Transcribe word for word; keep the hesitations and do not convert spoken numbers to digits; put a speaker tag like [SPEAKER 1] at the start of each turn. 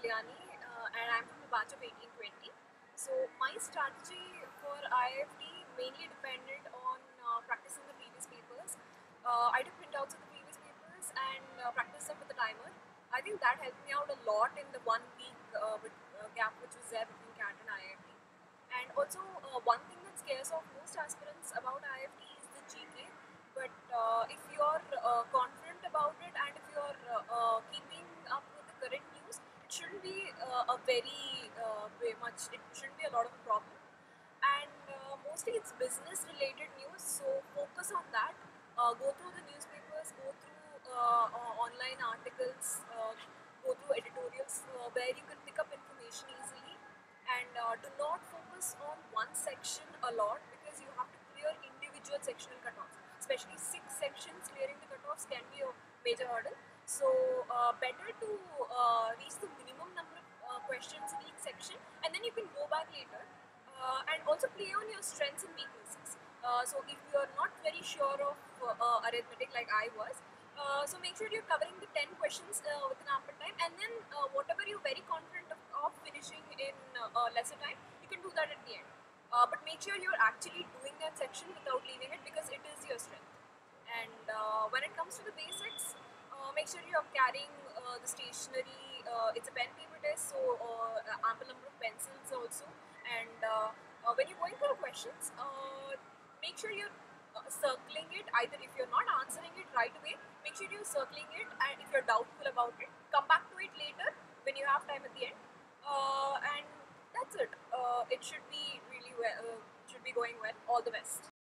[SPEAKER 1] Kalyani uh, and I'm from the batch of eighteen twenty. So my strategy for I I F T mainly depended on uh, practicing the previous papers. Uh, I took printouts of the previous papers and uh, practiced them with the timer. I think that helped me out a lot in the one week uh, with, uh, gap which was there between C A T and I I F T. And also uh, one thing that scares off most aspirants about I I F T is the G K. But uh, if you're uh, confident about it and if you're uh, uh, keeping up with the current news, it shouldn't be uh, a very, uh, very much, it shouldn't be a lot of a problem. And uh, mostly it's business related news, so focus on that. Uh, go through the newspapers, go through uh, uh, online articles, uh, go through editorials uh, where you can pick up information easily. And uh, do not focus on one section a lot because you have to clear individual sectional cutoffs. Especially six sections, clearing the cutoffs can be a major hurdle. So uh, better to uh, reach the minimum number of uh, questions in each section, and then you can go back later uh, and also play on your strengths and weaknesses. Uh, so if you are not very sure of uh, uh, arithmetic like I was, uh, so make sure you're covering the ten questions uh, within ample time, and then uh, whatever you're very confident of, of finishing in uh, lesser time, you can do that at the end. Uh, but make sure you're actually doing that section without leaving it because it is your strength. And uh, when it comes to the basics, uh, make sure you're carrying uh, the stationery. Uh, it's a pen paper test, so uh, ample number of pencils also. And uh, uh, when you're going through questions, uh, make sure you're uh, circling it. Either if you're not answering it right away, make sure you're circling it. And if you're doubtful about it, come back to it later when you have time at the end. Uh, and that's it. Uh, it should be really well. Uh, should be going well. All the best.